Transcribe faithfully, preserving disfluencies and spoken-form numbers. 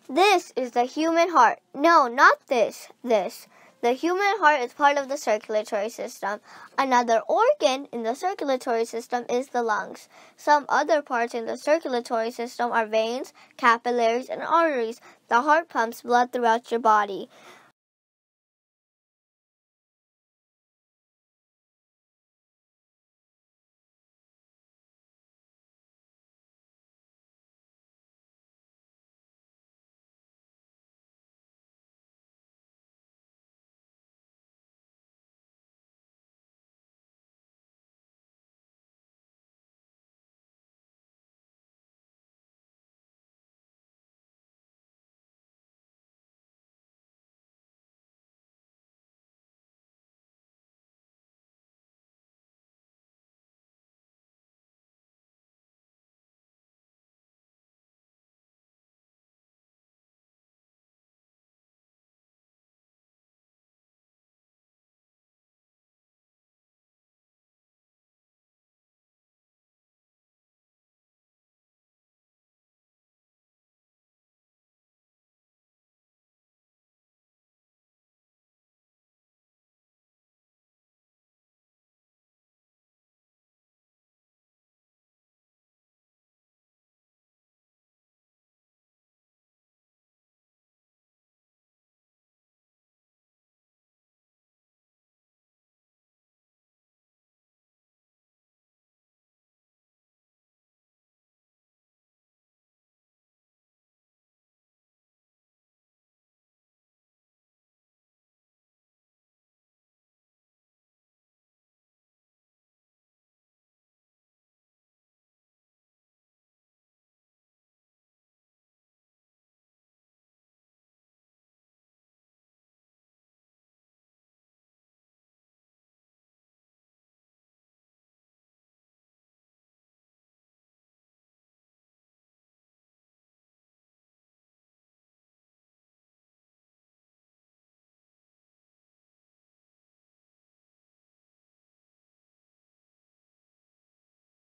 This is the human heart. No, not this. This. The human heart is part of the circulatory system. Another organ in the circulatory system is the lungs. Some other parts in the circulatory system are veins, capillaries, and arteries. The heart pumps blood throughout your body.